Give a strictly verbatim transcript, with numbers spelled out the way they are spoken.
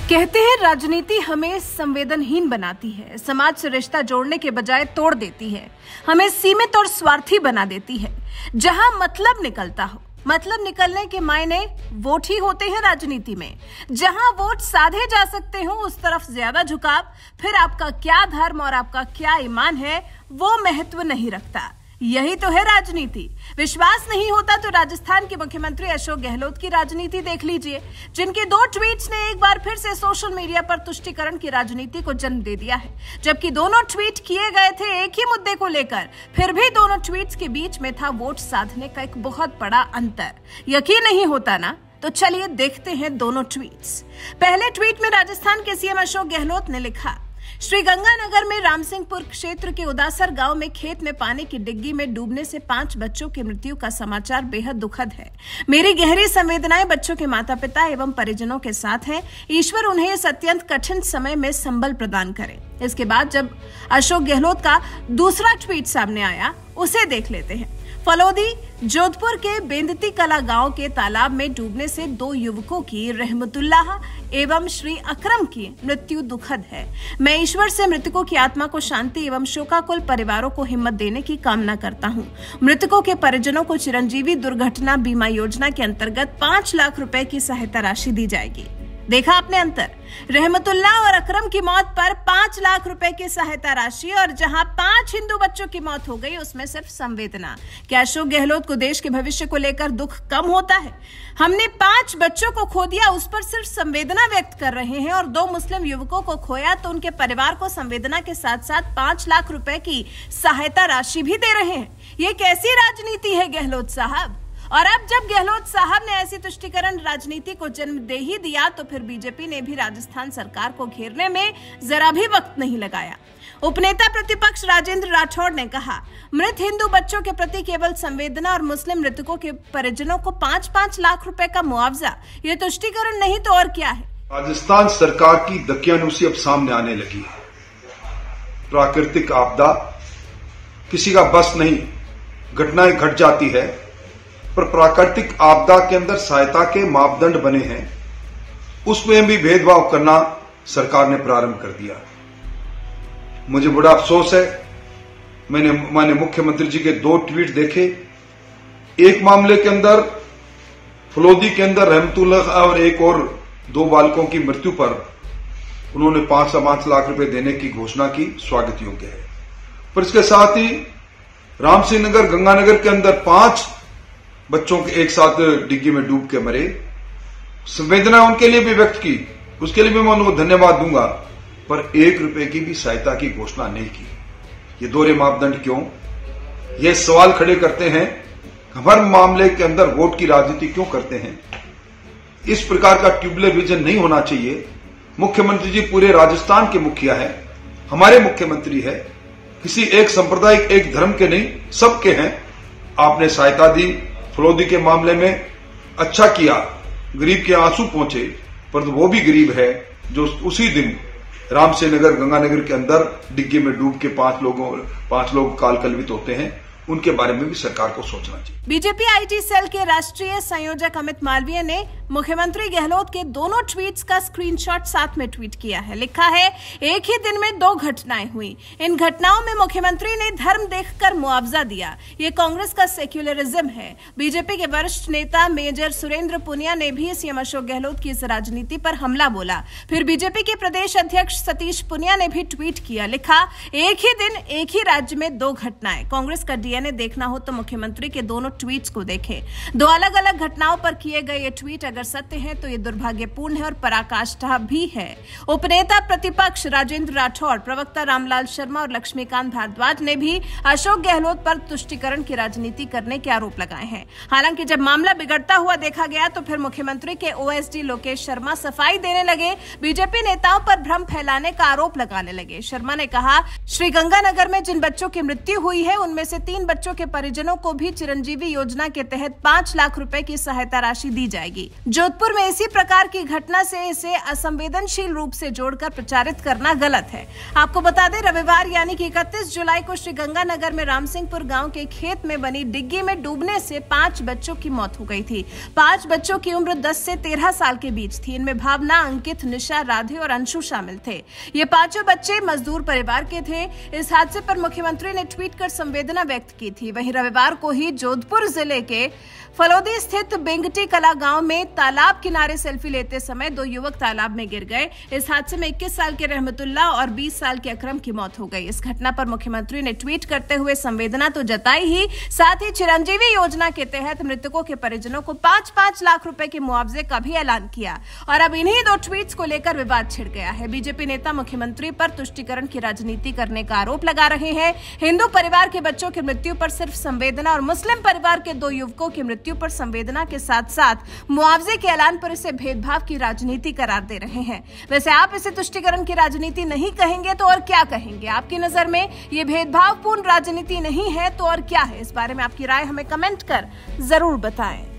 कहते हैं राजनीति हमें संवेदनहीन बनाती है, समाज से रिश्ता जोड़ने के बजाय तोड़ देती है, हमें सीमित और स्वार्थी बना देती है। जहां मतलब निकलता हो, मतलब निकलने के मायने वोट ही होते हैं राजनीति में। जहां वोट साधे जा सकते हो उस तरफ ज्यादा झुकाव, फिर आपका क्या धर्म और आपका क्या ईमान है वो महत्व नहीं रखता। यही तो है राजनीति। विश्वास नहीं होता तो राजस्थान के मुख्यमंत्री अशोक गहलोत की राजनीति देख लीजिए, जिनके दो ट्वीट्स ने एक बार फिर से सोशल मीडिया पर तुष्टीकरण की राजनीति को जन्म दे दिया है। जबकि दोनों ट्वीट किए गए थे एक ही मुद्दे को लेकर, फिर भी दोनों ट्वीट्स के बीच में था वोट साधने का एक बहुत बड़ा अंतर। यकीन नहीं होता ना? तो चलिए देखते हैं दोनों ट्वीट्स। पहले ट्वीट में राजस्थान के सीएम अशोक गहलोत ने लिखा, श्रीगंगानगर में रामसिंहपुर क्षेत्र के उदासर गांव में खेत में पानी की डिग्गी में डूबने से पांच बच्चों की मृत्यु का समाचार बेहद दुखद है। मेरी गहरी संवेदनाएं बच्चों के माता पिता एवं परिजनों के साथ हैं। ईश्वर उन्हें इस अत्यंत कठिन समय में संबल प्रदान करे। इसके बाद जब अशोक गहलोत का दूसरा ट्वीट सामने आया, उसे देख लेते हैं। फलोदी जोधपुर के बेंदती कला गांव के तालाब में डूबने से दो युवकों की रहमतुल्लाह एवं श्री अकरम की मृत्यु दुखद है। मैं ईश्वर से मृतकों की आत्मा को शांति एवं शोकाकुल परिवारों को हिम्मत देने की कामना करता हूं। मृतकों के परिजनों को चिरंजीवी दुर्घटना बीमा योजना के अंतर्गत पांच लाख रुपए की सहायता राशि दी जाएगी। देखा आपने अंतर? रहमतुल्लाह और अकरम की मौत पर पांच लाख रुपए की सहायता राशि, और जहां पांच हिंदू बच्चों की मौत हो गई उसमें सिर्फ संवेदना। क्या अशोक गहलोत को देश के भविष्य को लेकर दुख कम होता है? हमने पांच बच्चों को खो दिया, उस पर सिर्फ संवेदना व्यक्त कर रहे हैं, और दो मुस्लिम युवकों को खोया तो उनके परिवार को संवेदना के साथ साथ पांच लाख रुपए की सहायता राशि भी दे रहे हैं। ये कैसी राजनीति है गहलोत साहब? और अब जब गहलोत साहब ने ऐसी तुष्टीकरण राजनीति को जन्म दे ही दिया तो फिर बीजेपी ने भी राजस्थान सरकार को घेरने में जरा भी वक्त नहीं लगाया। उपनेता प्रतिपक्ष राजेंद्र राठौड़ ने कहा, मृत हिंदू बच्चों के प्रति केवल संवेदना और मुस्लिम मृतकों के परिजनों को पांच पांच लाख रुपए का मुआवजा, ये तुष्टीकरण नहीं तो और क्या है? राजस्थान सरकार की दकियानूसी अब सामने आने लगी है। प्राकृतिक आपदा किसी का बस नहीं, घटनाएं घट जाती है, पर प्राकृतिक आपदा के अंदर सहायता के मापदंड बने हैं, उसमें भी भेदभाव करना सरकार ने प्रारंभ कर दिया। मुझे बड़ा अफसोस है, मैंने माननीय मुख्यमंत्री जी के दो ट्वीट देखे। एक मामले के अंदर फलोदी के अंदर रहमतुल्लाह और एक और दो बालकों की मृत्यु पर उन्होंने पांच पांच लाख रुपए देने की घोषणा की, स्वागत योग्य है। पर इसके साथ ही रामसिंह नगर गंगानगर के अंदर पांच बच्चों के एक साथ डिग्गी में डूब के मरे, संवेदना उनके लिए भी व्यक्त की, उसके लिए भी मैं उनको धन्यवाद दूंगा, पर एक रुपए की भी सहायता की घोषणा नहीं की। ये दोहरे मापदंड क्यों? ये सवाल खड़े करते हैं, हर मामले के अंदर वोट की राजनीति क्यों करते हैं? इस प्रकार का ट्यूबुलर विजन नहीं होना चाहिए। मुख्यमंत्री जी पूरे राजस्थान के मुखिया है, हमारे मुख्यमंत्री है, किसी एक संप्रदाय एक धर्म के नहीं, सबके हैं। आपने सहायता दी, फलोदी के मामले में अच्छा किया, गरीब के आंसू पहुंचे, पर वो भी गरीब है जो उसी दिन रामसिंह नगर गंगानगर के अंदर डिग्गी में डूब के पांच लोगों पांच लोग काल कलवित होते हैं। उनके बारे में भी सरकार को सोचना चाहिए। बीजेपी आईटी सेल के राष्ट्रीय संयोजक अमित मालवीय ने मुख्यमंत्री गहलोत के दोनों ट्वीट्स का स्क्रीनशॉट साथ में ट्वीट किया है। लिखा है, एक ही दिन में दो घटनाएं हुई। इन घटनाओं में मुख्यमंत्री ने धर्म देखकर मुआवजा दिया। ये कांग्रेस का सेक्युलरिज्म है। बीजेपी के वरिष्ठ नेता मेजर सुरेंद्र पुनिया ने भी सीएम अशोक गहलोत की इस राजनीति पर हमला बोला। फिर बीजेपी के प्रदेश अध्यक्ष सतीश पुनिया ने भी ट्वीट किया। लिखा, एक ही दिन एक ही राज्य में दो घटनाएं। कांग्रेस का डीएनए देखना हो तो मुख्यमंत्री के दोनों ट्वीट्स को देखें। दो अलग अलग घटनाओं पर किए गए ये ट्वीट अगर सत्य है तो ये दुर्भाग्यपूर्ण है और पराकाष्ठा भी है। उपनेता प्रतिपक्ष राजेंद्र राठौड़, प्रवक्ता रामलाल शर्मा और लक्ष्मीकांत भारद्वाज ने भी अशोक गहलोत पर तुष्टीकरण की राजनीति करने के आरोप लगाए हैं। हालांकि जब मामला बिगड़ता हुआ देखा गया तो फिर मुख्यमंत्री के ओएसडी लोकेश शर्मा सफाई देने लगे, बीजेपी नेताओं पर भ्रम फैलाने का आरोप लगाने लगे। शर्मा ने कहा, श्रीगंगानगर में जिन बच्चों की मृत्यु हुई है उनमें से तीन नेत्रहीन बच्चों के परिजनों को भी चिरंजीवी योजना के तहत पाँच लाख रुपए की सहायता राशि दी जाएगी। जोधपुर में इसी प्रकार की घटना से इसे असंवेदनशील रूप से जोड़कर प्रचारित करना गलत है। आपको बता दें, रविवार यानी कि इकतीस जुलाई को श्रीगंगानगर में रामसिंहपुर गांव के खेत में बनी डिग्गी में डूबने से पांच बच्चों की मौत हो गई थी। पांच बच्चों की उम्र दस से तेरह साल के बीच थी। इनमें भावना, अंकित, निशा, राधे और अंशु शामिल थे। ये पांचों बच्चे मजदूर परिवार के थे। इस हादसे पर मुख्यमंत्री ने ट्वीट कर संवेदना व्यक्त की थी। वहीं रविवार को ही जोधपुर जिले के फलोदी स्थित बेंगटी कला गांव में तालाब किनारे सेल्फी लेते समय दो युवक तालाब में गिर गए। इस हादसे में इक्कीस साल के रहमतुल्लाह और बीस साल के अकरम की मौत हो गई। इस घटना पर मुख्यमंत्री ने ट्वीट करते हुए संवेदना तो जताई ही, साथ ही चिरंजीवी योजना के तहत मृतकों के परिजनों को पांच पांच लाख रुपए के मुआवजे का भी ऐलान किया। और अब इन्हीं दो ट्वीट्स को लेकर विवाद छिड़ गया है। बीजेपी नेता मुख्यमंत्री पर तुष्टीकरण की राजनीति करने का आरोप लगा रहे हैं। हिंदू परिवार के बच्चों की मृत्यु पर सिर्फ संवेदना और मुस्लिम परिवार के दो युवकों की मृत्यु पर संवेदना के साथ साथ मुआवजे के ऐलान पर इसे भेदभाव की राजनीति करार दे रहे हैं। वैसे आप इसे तुष्टीकरण की राजनीति नहीं कहेंगे तो और क्या कहेंगे? आपकी नजर में ये भेदभावपूर्ण राजनीति नहीं है तो और क्या है? इस बारे में आपकी राय हमें कमेंट कर जरूर बताएं।